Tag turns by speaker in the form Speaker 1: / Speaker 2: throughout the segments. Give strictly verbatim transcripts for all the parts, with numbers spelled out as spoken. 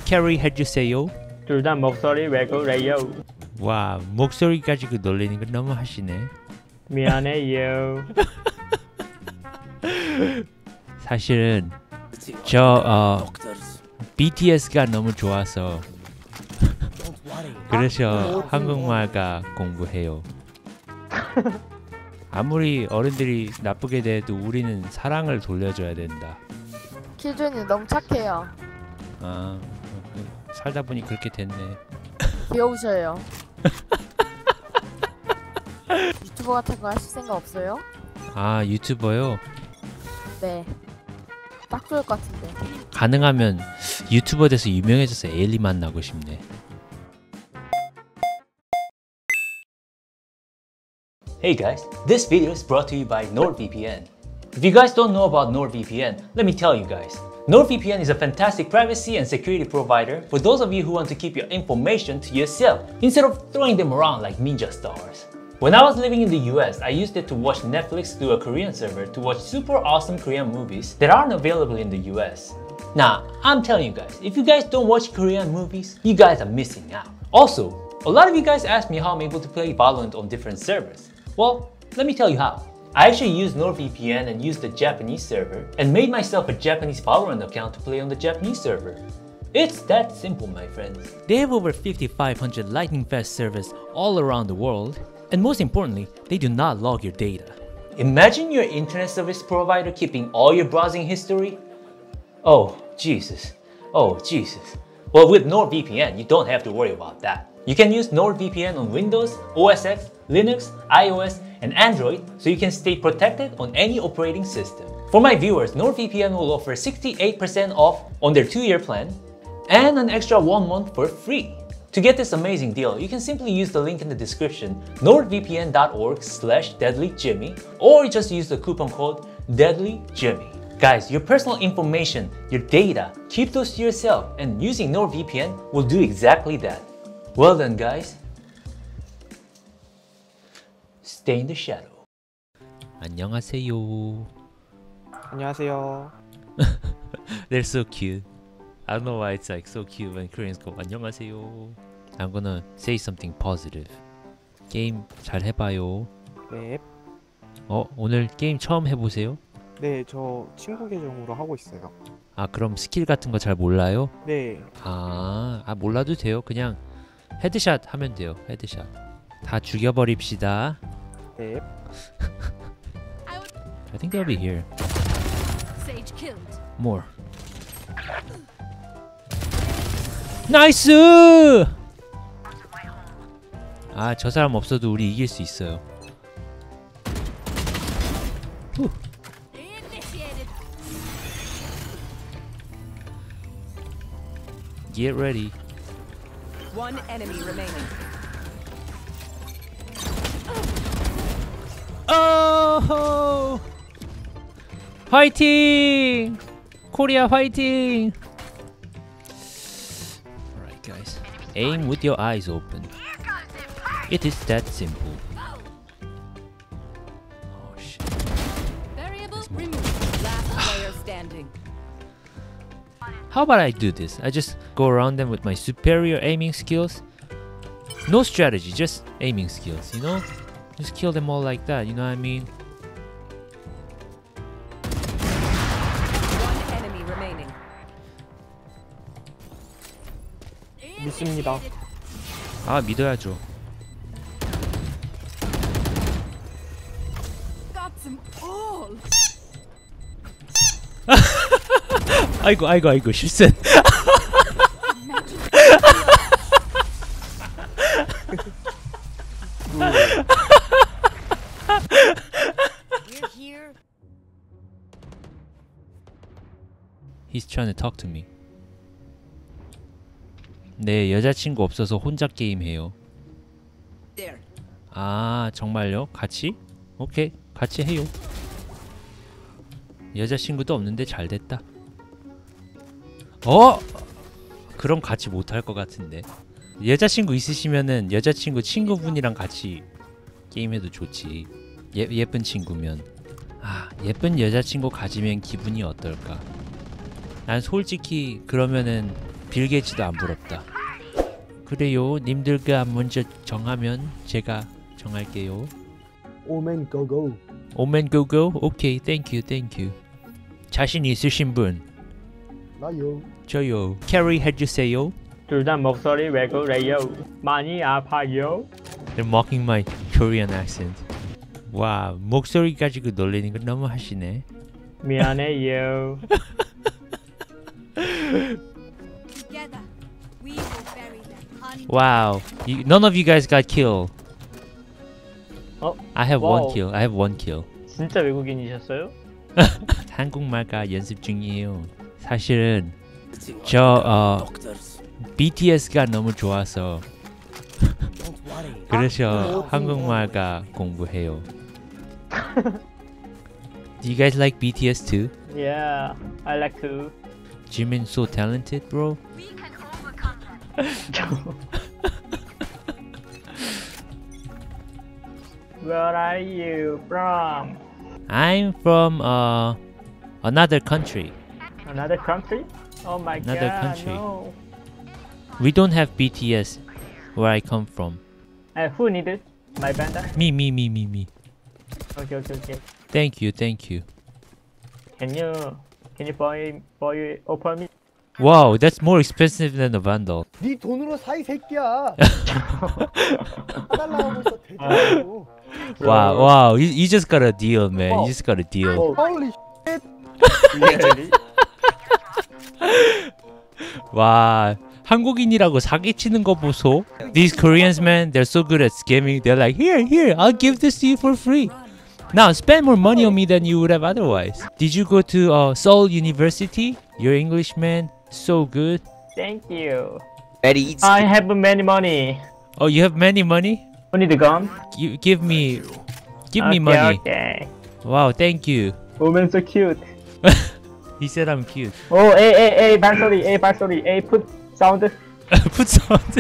Speaker 1: 캐리 해주세요.
Speaker 2: 둘 다 목소리 왜 그래요?
Speaker 1: 와, 목소리 가지고 놀리는 거 너무 하시네.
Speaker 2: 미안해요.
Speaker 1: 사실은 저 어, 비티에스가 너무 좋아서 그래서 한국말가 공부해요. 아무리 어른들이 나쁘게 대해도 우리는 사랑을 돌려줘야 된다.
Speaker 3: 기준이 너무 착해요.
Speaker 1: 아, 살다 보니 그렇게 됐네.
Speaker 3: 귀여우셔요. 유튜버 같은 거 하실 생각 없어요?
Speaker 1: 아, 유튜버요?
Speaker 3: 네. 딱 좋을 것 같은데.
Speaker 1: 가능하면 유튜버 돼서 유명해져서 에일리 만나고 싶네.
Speaker 4: Hey guys, this video is brought to you by NordVPN. If you guys don't know about NordVPN, let me tell you guys. NordVPN is a fantastic privacy and security provider for those of you who want to keep your information to yourself instead of throwing them around like ninja stars. When I was living in the U S, I used it to watch Netflix through a Korean server to watch super awesome Korean movies that aren't available in the U S. Now, I'm telling you guys, if you guys don't watch Korean movies, you guys are missing out. Also, a lot of you guys ask me how I'm able to play Valorant on different servers. Well, let me tell you how. I actually used NordVPN and used the Japanese server and made myself a Japanese Valorant account to play on the Japanese server. It's that simple, my friends.
Speaker 1: They have over fifty-five hundred lightning fast servers all around the world, and most importantly, they do not log your data.
Speaker 4: Imagine your internet service provider keeping all your browsing history. Oh, Jesus. Oh, Jesus. Well, with NordVPN, you don't have to worry about that. You can use NordVPN on Windows, O S X, Linux, iOS, and Android so you can stay protected on any operating system. For my viewers, NordVPN will offer sixty-eight percent off on their two-year plan and an extra one month for free. To get this amazing deal, you can simply use the link in the description, nordvpn.org slash deadlyjimmy, or just use the coupon code deadlyjimmy. Guys, your personal information, your data, keep those to yourself, and using NordVPN will do exactly that. Well then, guys, stay in the shadow.
Speaker 1: 안녕하세요.
Speaker 2: 안녕하세요.
Speaker 1: They're so cute. I don't know why it's like so cute when Koreans go 안녕하세요. I'm gonna say something positive. 게임 잘 해봐요.
Speaker 5: 네,
Speaker 1: 어, 오늘 게임 처음 해보세요?
Speaker 5: 네, 저 친구 계정으로 하고 있어요.
Speaker 1: 아, 그럼 스킬 같은 거 잘 몰라요?
Speaker 5: 네,
Speaker 1: 아, 아 몰라도 돼요. 그냥 헤드샷 하면 돼요. 헤드샷. 다 죽여버립시다.
Speaker 5: 네.
Speaker 1: I think they'll be here.
Speaker 6: Sage killed.
Speaker 1: More. 나이스! 아, 저 사람 없어도 우리 이길 수 있어요. 후.
Speaker 6: Initiated.
Speaker 1: Get ready.
Speaker 6: One enemy remaining.
Speaker 1: Oh! 화이팅! 코리아 화이팅! Alright guys, aim with your eyes open. It is that simple. Oh shit.
Speaker 6: Variable removed. Last player standing.
Speaker 1: How about I do this? I just go around them with my superior aiming skills. No strategy, just aiming skills, you know? Just kill them all like that, you know what I mean?
Speaker 6: One enemy remaining.
Speaker 5: 믿습니다.
Speaker 1: 아, 믿어야죠.
Speaker 6: Got some all.
Speaker 1: 아이고 아이고 아이고 실수.
Speaker 6: We're here.
Speaker 1: He's trying to talk to me. 네, 여자친구 없어서 혼자 게임해요.
Speaker 6: There.
Speaker 1: 아, 정말요? 같이? 오케이, 같이 해요. 여자친구도 없는데 잘 됐다. 어? 그럼 같이 못할 것 같은데. 여자친구 있으시면은 여자친구 친구분이랑 같이 게임해도 좋지. 예, 예쁜 친구면. 아, 예쁜 여자친구 가지면 기분이 어떨까? 난 솔직히 그러면은 빌 게이츠도 안 부럽다. 그래요. 님들과 먼저 정하면 제가 정할게요.
Speaker 5: 오멘 고고.
Speaker 1: 오멘 고고. 오케이. 땡큐 땡큐. 자신 있으신 분?
Speaker 5: 나요.
Speaker 1: 저요. 캐리 해주세요.
Speaker 2: 둘 다 목소리 왜 그래요? 많이 아파요?
Speaker 1: They're mocking my Korean accent. 와, 목소리 가지고 놀리는 거 너무 하시네.
Speaker 2: 미안해요.
Speaker 6: Together, we will bury them. Un-
Speaker 1: Wow, you, none of you guys got killed.
Speaker 2: 어?
Speaker 1: I have
Speaker 2: 와우.
Speaker 1: one kill. I have one kill.
Speaker 2: 진짜 외국인이셨어요?
Speaker 1: 한국말과 연습 중이에요. 사실은 저 어, 비티에스가 너무 좋아서 그래서 한국말과 공부해요. Do you guys like 비티에스 too?
Speaker 2: Yeah, I like to.
Speaker 1: Jimin so talented, bro.
Speaker 2: Where are you from?
Speaker 1: I'm from uh another country.
Speaker 2: Another country? Oh my
Speaker 1: Another
Speaker 2: god,
Speaker 1: country.
Speaker 2: no.
Speaker 1: We don't have B T S where I come from.
Speaker 2: Uh, who needed my band?
Speaker 1: Me, me, me, me, me.
Speaker 2: Okay, okay, okay.
Speaker 1: Thank you, thank you.
Speaker 2: Can you can you buy buy offer me?
Speaker 1: Wow, that's more expensive than a vandal.
Speaker 5: 네 돈으로 사 이 새끼야. 사달라고 했어 대단하고.
Speaker 1: Wow, wow, you, you just got a deal, man. You just got a deal.
Speaker 2: Oh,
Speaker 5: Holy
Speaker 2: really?
Speaker 1: 와, 한국인이라고 사기치는 거 보소. These Koreans, man, they're so good at scamming. They're like, here, here, I'll give this to you for free. Now spend more money on me than you would have otherwise. Did you go to uh, Seoul University? Your English, man, so good.
Speaker 2: Thank you.
Speaker 7: Very easy.
Speaker 2: I have many money.
Speaker 1: Oh, you have many money?
Speaker 2: Who need the gun?
Speaker 1: You give me, give me
Speaker 2: okay,
Speaker 1: money.
Speaker 2: Okay.
Speaker 1: Wow, thank you.
Speaker 2: Woman so cute.
Speaker 1: He said I'm cute.
Speaker 2: Oh, a a a 발소리, a 발소리, a put sound.
Speaker 1: Put sound.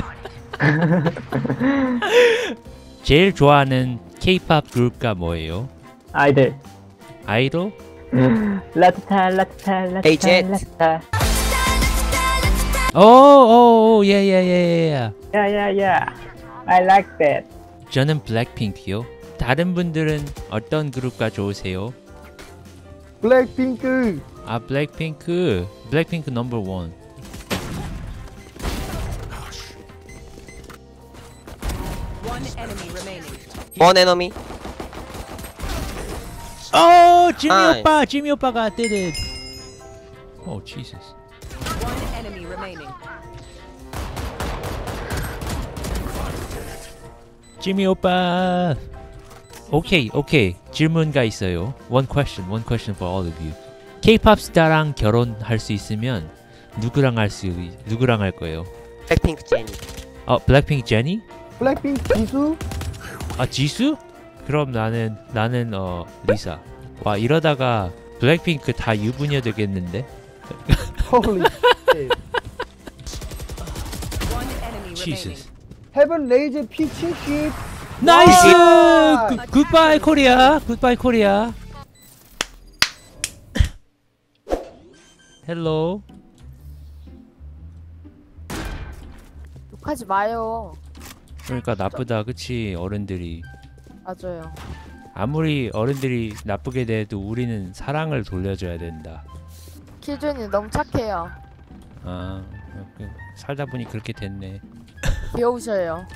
Speaker 1: 제일 좋아하는 K-pop 그룹가 뭐예요?
Speaker 2: 아이들.
Speaker 1: 아이돌?
Speaker 2: 라타타 라타타 라타타
Speaker 7: Hey, Jet.
Speaker 2: 라타타.
Speaker 1: Oh, oh, oh, yeah, yeah, yeah, yeah.
Speaker 2: Yeah, yeah, yeah. I like that.
Speaker 1: 저는 블랙핑크요. 다른 분들은 어떤 그룹가 좋으세요?
Speaker 5: 블랙핑크.
Speaker 1: 아, 블랙핑크. 블랙핑크 넘버 원.
Speaker 6: One enemy remaining.
Speaker 7: One enemy.
Speaker 1: 어, 지미
Speaker 7: Nice.
Speaker 1: 오빠, 지미 오빠가 did it. Oh, Jesus.
Speaker 6: One enemy remaining.
Speaker 1: 지미 오빠. 오케이, 오케이. 질문가 있어요. One question, one question for all of you. K-pop 스타랑 결혼할 수 있으면 누구랑 할 수, 누구랑 할 거예요?
Speaker 7: Blackpink Jennie.
Speaker 1: 어, 블랙핑크 제니?
Speaker 5: 블랙핑크 지수.
Speaker 1: 아, 지수? 그럼 나는 나는 어 리사. 와, 이러다가 블랙핑크 다 유부녀 되겠는데?
Speaker 5: Holy shit.
Speaker 6: One enemy
Speaker 1: Jesus.
Speaker 6: remaining.
Speaker 5: 헤븐 레이즈 피 칠십.
Speaker 1: 나이스!
Speaker 5: 와!
Speaker 1: 굿- 굿바이 코리아. 굿바이 코리아. 헬로.
Speaker 3: 욕하지 마요.
Speaker 1: 그러니까 나쁘다. 그치? 어른들이.
Speaker 3: 맞아요.
Speaker 1: 아무리 어른들이 나쁘게 대해도 우리는 사랑을 돌려줘야 된다.
Speaker 3: 킬조이님 너무 착해요.
Speaker 1: 아, 그, 살다 보니 그렇게 됐네.
Speaker 3: 귀여우셔요.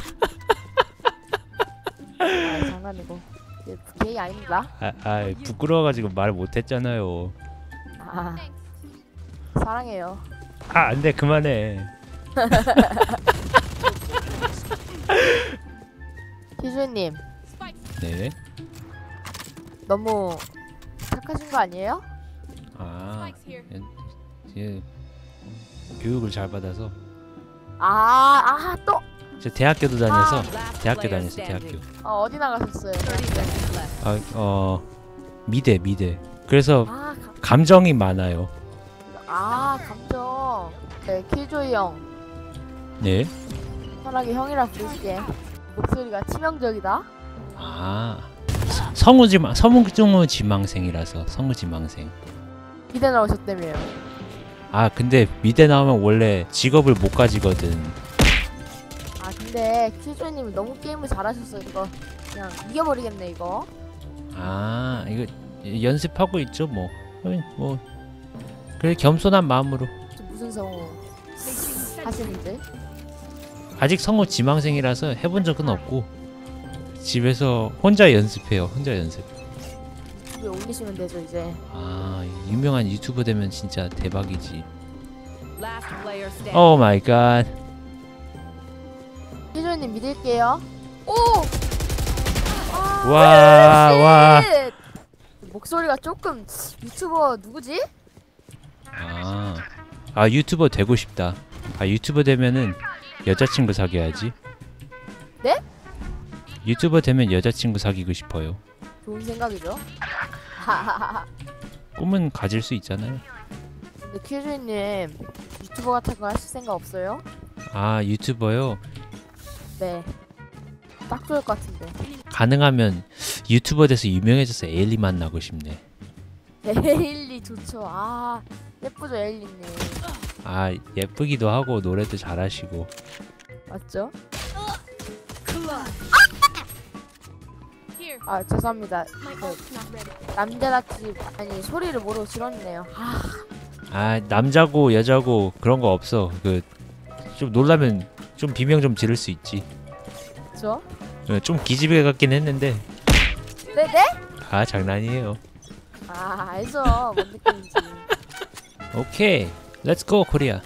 Speaker 3: 아, 장난이고. 예, 게이 아닙니다.
Speaker 1: 아, 아 부끄러워가지고 말 못했잖아요.
Speaker 3: 아, 사랑해요.
Speaker 1: 아, 안돼, 그만해.
Speaker 3: 킬조이님
Speaker 1: 네.
Speaker 3: 너무 착하신 거 아니에요?
Speaker 1: 아, 예, 교육을 잘 받아서.
Speaker 3: 아, 아, 또
Speaker 1: 저 대학교도 다녀서
Speaker 6: Last
Speaker 1: 대학교
Speaker 6: player
Speaker 1: 다녔어, 대학교.
Speaker 6: standing.
Speaker 3: 어, 어디 나가셨어요?
Speaker 6: thirty seconds left.
Speaker 1: 아, 어, 미대, 미대. 그래서
Speaker 3: 아, 감,
Speaker 1: 감정이 많아요.
Speaker 3: 아, 감정. 네, 킬조이 형.
Speaker 1: 네.
Speaker 3: 편하게 형이라 부를게. 목소리가 치명적이다.
Speaker 1: 아, 성우지망, 성우 지망생이라서 성우지망생.
Speaker 3: 미대 나오셨다며요.
Speaker 1: 아 근데 미대 나오면 원래 직업을 못 가지거든.
Speaker 3: 아 근데 킬조이님이 너무 게임을 잘하셨어. 이거 그냥 이겨버리겠네 이거.
Speaker 1: 아 이거 연습하고 있죠 뭐. 어, 뭐 그래 겸손한 마음으로.
Speaker 3: 저 무슨 성우 하시는지?
Speaker 1: 아직 성우 지망생이라서 해본 적은 없고 집에서 혼자 연습해요. 혼자 연습.
Speaker 3: 유튜브에 올리시면 되죠 이제.
Speaker 1: 아 유명한 유튜버 되면 진짜 대박이지.
Speaker 6: Last player standing.
Speaker 1: 오 마이 갓.
Speaker 3: 킬조이님 믿을게요. 오! 아,
Speaker 1: 와, 와.
Speaker 3: 쉣! 목소리가 조금 유튜버 누구지?
Speaker 1: 아, 아 유튜버 되고 싶다. 아 유튜버 되면은 여자친구 사귀어야지.
Speaker 3: 네?
Speaker 1: 유튜버 되면 여자친구 사귀고 싶어요.
Speaker 3: 좋은 생각이죠. 하하하하.
Speaker 1: 꿈은 가질 수 있잖아요.
Speaker 3: 근데 킬조이님 유튜버 같은 거 하실 생각 없어요?
Speaker 1: 아 유튜버요.
Speaker 3: 네. 딱 좋을 것 같은데.
Speaker 1: 가능하면 유튜버 돼서 유명해져서 에일리 만나고 싶네.
Speaker 3: 에일리 좋죠. 아 예쁘죠 에일리님.
Speaker 1: 아 예쁘기도 하고 노래도 잘하시고.
Speaker 3: 맞죠?
Speaker 6: Here.
Speaker 3: 아 죄송합니다.
Speaker 6: My
Speaker 3: 그
Speaker 6: ult's not ready.
Speaker 3: 남자답지 아니 소리를 모르고 지렀네요. 아
Speaker 1: 아 남자고 여자고 그런 거 없어. 그 좀 놀라면 좀 비명 좀 지를 수 있지.
Speaker 3: 그쵸?
Speaker 1: 어, 좀 기집애 같긴 했는데.
Speaker 3: 네네?
Speaker 1: 아 장난이에요.
Speaker 3: 아 알죠 뭔 느낌인지.
Speaker 1: 오케이, let's go 코리아.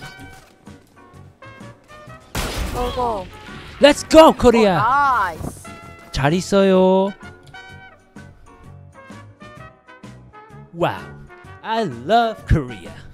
Speaker 3: 고고.
Speaker 1: Let's go 코리아.
Speaker 3: 나이스.
Speaker 1: 잘 있어요. Wow, I love Korea.